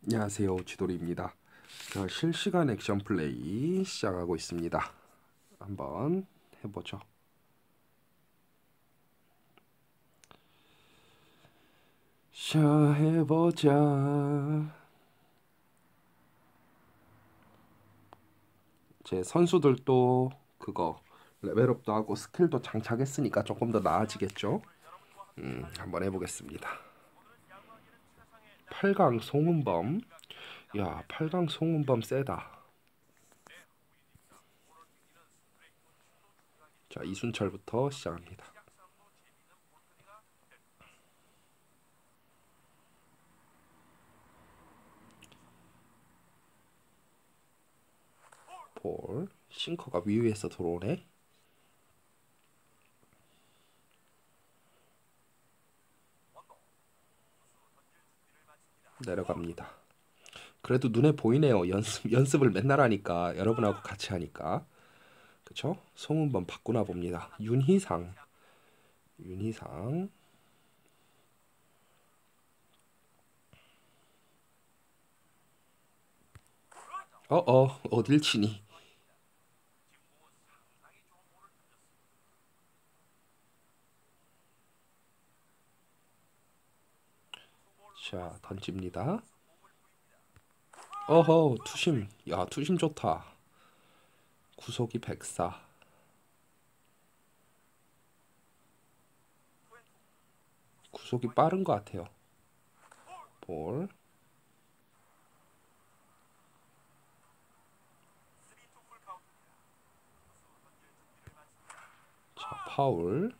안녕하세요, 지돌이입니다. 자, 실시간 액션 플레이 시작하고 있습니다. 한번 해보죠. 자, 해보자. 제 선수들도 그거 레벨업도 하고 스킬도 장착했으니까 조금 더 나아지겠죠? 한번 해보겠습니다. 8강 송은범. 야, 8강 송은범 세다. 자, 이순철부터 시작합니다. 볼. 싱커가 위에서 들어오네. 내려갑니다. 그래도 눈에 보이네요. 연습을 맨날 하니까 여러분하고 같이 하니까 그쵸? 송은범 바꾸나 봅니다. 윤희상. 어딜 치니? 자, 던집니다. 투심. 야, 투심 좋다. 구속이 104. 구속이 빠른 것 같아요. 볼. 자, 파울.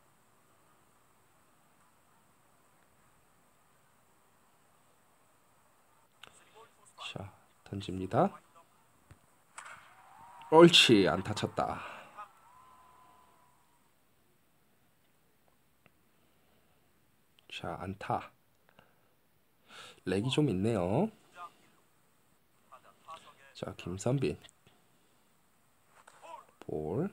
자, 던집니다. 옳지, 안 다쳤다. 자, 안타. 렉이 좀 있네요. 자, 김선빈. 볼.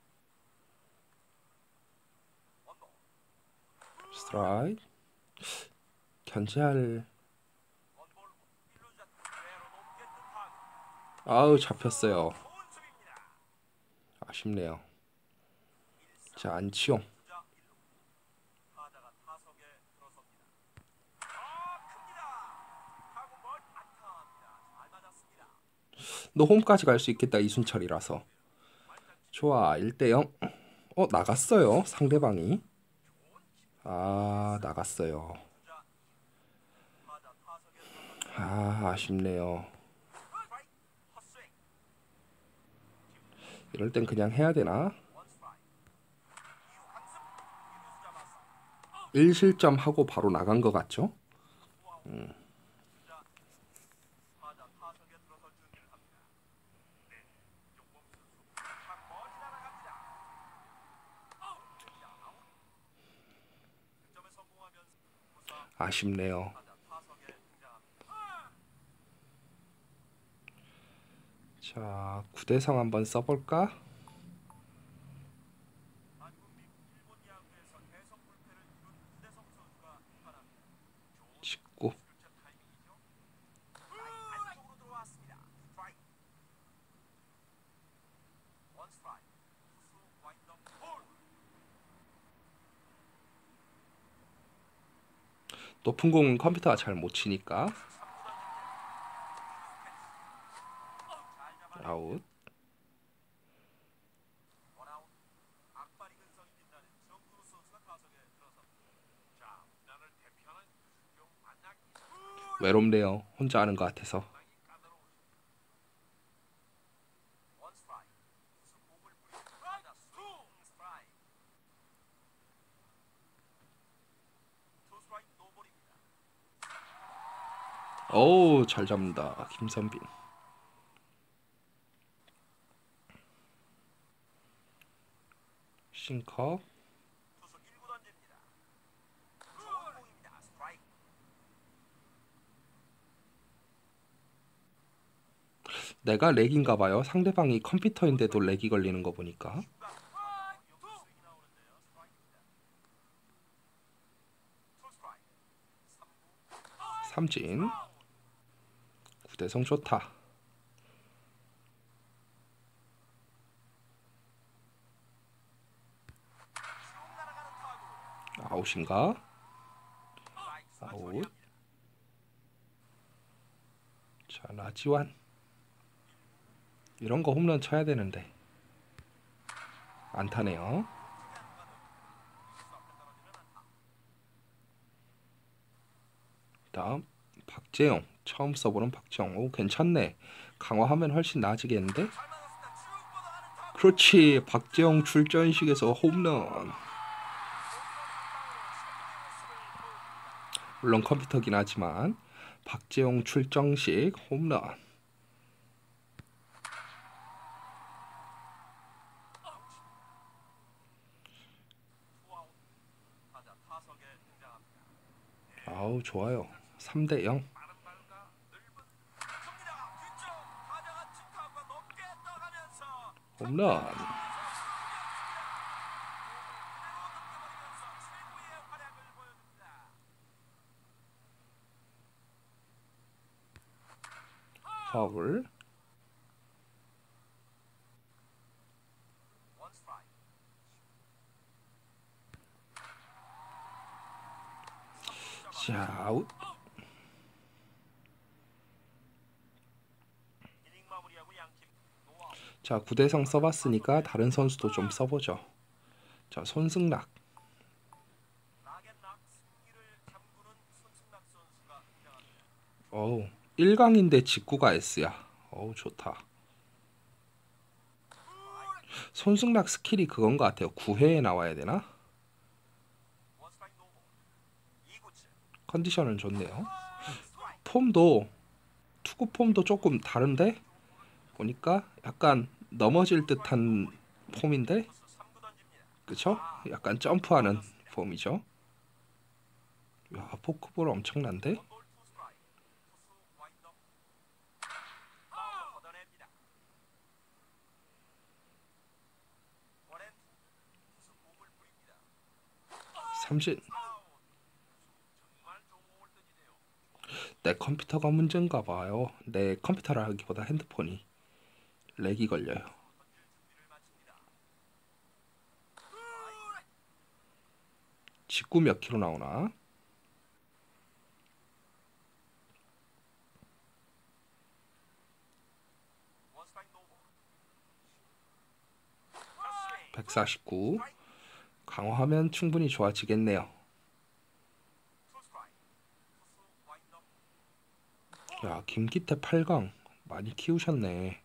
스트라이크. 견제할. 아우, 잡혔어요. 아쉽네요. 자, 안치용. 너 홈까지 갈 수 있겠다. 이순철이라서. 좋아. 1대0. 나갔어요. 상대방이. 아, 나갔어요. 아, 아쉽네요. 이럴 땐 그냥 해야 되나? 1실점 하고 바로 나간 것 같죠? 아쉽네요. 자, 구대성 한번 써볼까? 19. 높은 공은 컴퓨터가 잘 못 치니까 아웃. 외롭네요. 혼자 하는 것 같아서. 어우, 잘 잡는다. 김선빈. 싱커. 내가 렉인가 봐요. 상대방이 컴퓨터인데도 렉이 걸리는 거 보니까. 삼진. 구대성 좋다. 아웃인가? 아웃. 자, 라지완. 이런 거 홈런 쳐야 되는데 안 타네요. 다음 박재영. 처음 써보는 박재영. 오, 괜찮네. 강화하면 훨씬 나아지겠는데? 그렇지. 박재영 출전식에서 홈런. 물론 컴퓨터긴 하지만 박재용 출정식 홈런. 아우 좋아요. 3대 0. 홈런. 파울. 자, 아웃. 자, 구대성 써봤으니까 다른 선수도 좀 써보죠. 자, 손승락. 어우, 1강인데 직구가 S야. 어우, 좋다. 손승락 스킬이 그건 것 같아요. 9회에 나와야 되나? 컨디션은 좋네요. 폼도 투구 폼도 조금 다른데 보니까 약간 넘어질 듯한 폼인데, 그쵸? 약간 점프하는 폼이죠. 야, 포크볼 엄청난데? 삼진. 내 컴퓨터가 문제인가 봐요. 내 컴퓨터라 하기보다 핸드폰이 렉이 걸려요. 직구 몇 킬로 나오나? (149) 강화하면 충분히 좋아지겠네요. 야, 김기태 8강 많이 키우셨네.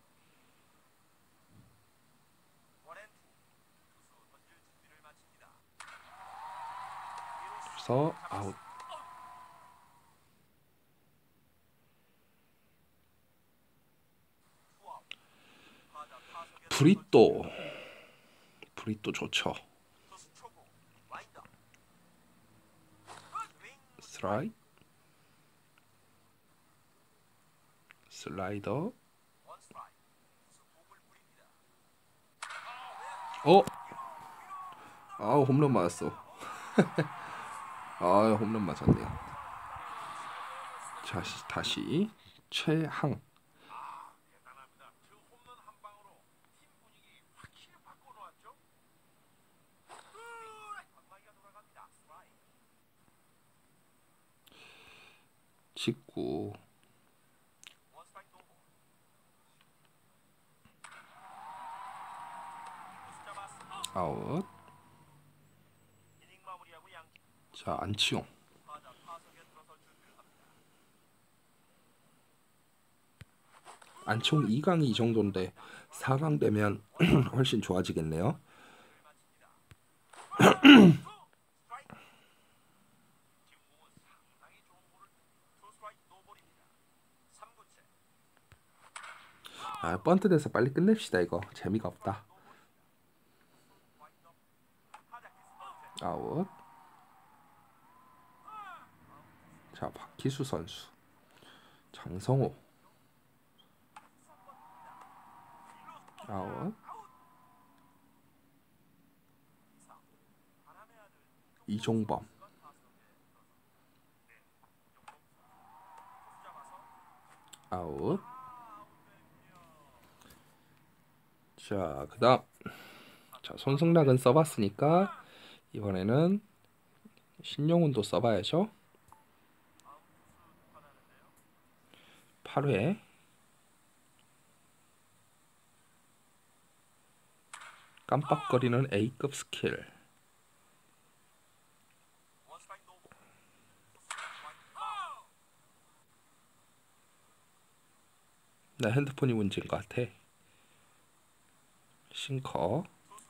그래서 아웃. 브리또. 브리또 좋죠. 스트라이크. 슬라이더. 아우 홈런 맞았어. 아, 홈런 맞았네요. 자, 다시 최항. 직구. 아웃. 자, 안치용. 안치용 2강이 이 정도인데 4강 되면 훨씬 좋아지겠네요. 아, 번트 돼서 빨리 끝냅시다. 이거 재미가 없다. 아웃. 자, 박희수 선수. 장성호. 아웃. 이종범. 아웃. 자, 그다음. 자, 손승락은 써봤으니까 이번에는 신용훈도 써봐야죠. 8회. 깜빡거리는 A급 스킬. 나 핸드폰이 문제인 것 같아. 싱커.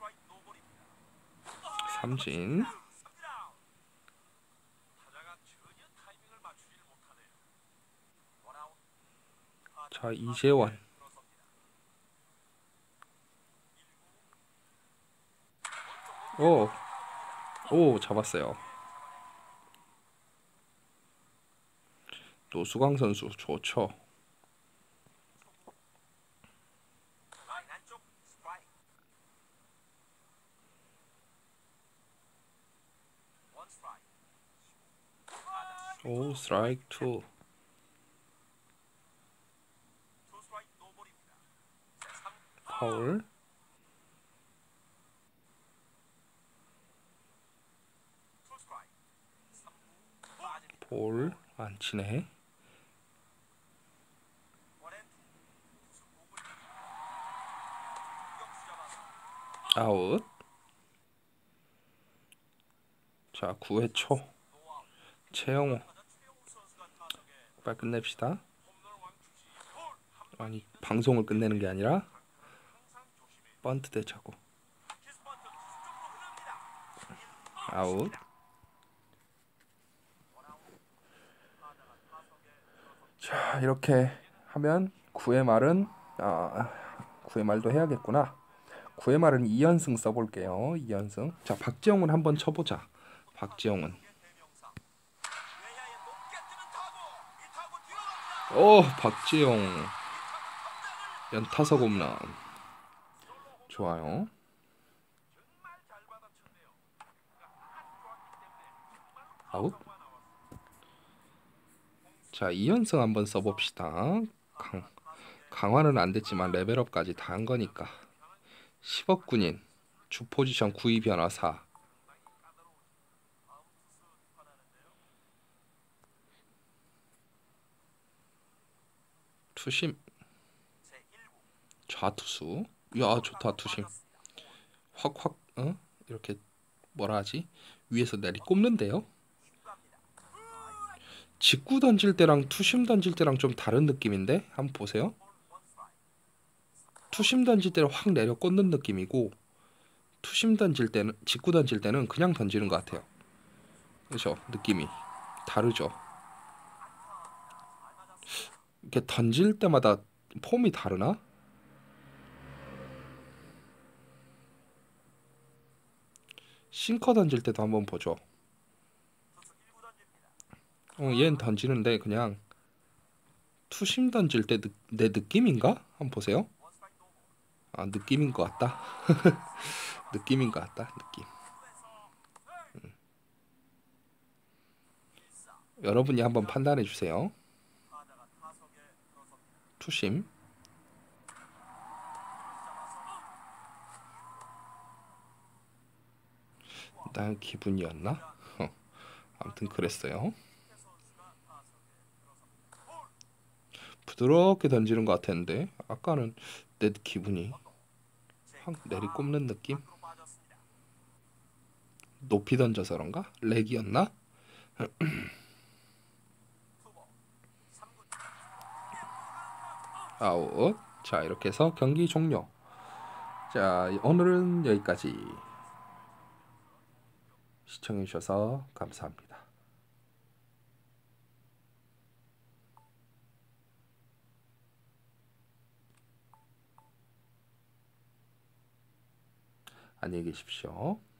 삼진. 자, 이재원. 오, 오, 잡았어요. 노수광 선수 좋죠. 오, 스트라이크 2. 파울. 볼. 안 치네. 아웃. 자, 9회 초. 최영호. 빨리 끝냅시다. 아니, 방송을 끝내는 게 아니라 번트 대차고. 아웃. 자, 이렇게 하면 9회 말은 9회 말도 해야겠구나. 9회 말은 2연승 써볼게요. 2연승. 자, 박지영은 한번 쳐보자. 박지영은. 오, 박지영. 연타석 홈런. 좋아요. 아웃. 자, 2연승 한번 써봅시다. 강화는 안 됐지만 레벨업까지 다 한 거니까. 10억 군인. 주 포지션 구위 변화 4. 투심. 좌투수. 야, 좋다. 투심. 확확 이렇게 뭐라 하지? 위에서 내리 꼽는데요. 직구 던질 때랑 투심 던질 때랑 좀 다른 느낌인데 한번 보세요. 투심 던질 때는 확 내려 꽂는 느낌이고 투심 던질 때는 직구 던질 때는 그냥 던지는 것 같아요. 그렇죠? 느낌이 다르죠. 이렇게 던질 때마다 폼이 다르나? 싱커 던질 때도 한번 보죠. 얘는 던지는데 그냥 투심 던질 때 내 느낌인가? 한번 보세요. 아, 느낌인 것 같다. 느낌인 것 같다. 느낌. 여러분이 한번 판단해 주세요. 투심. 난 기분이었나? 아무튼 그랬어요. 부드럽게 던지는 것 같았는데 아까는 내 기분이 확 내리꼽는 느낌? 높이 던져서 그런가? 렉이었나? 아웃. 자, 이렇게 해서 경기 종료. 자, 오늘은 여기까지. 시청해 주셔서 감사합니다. 안녕히 계십시오.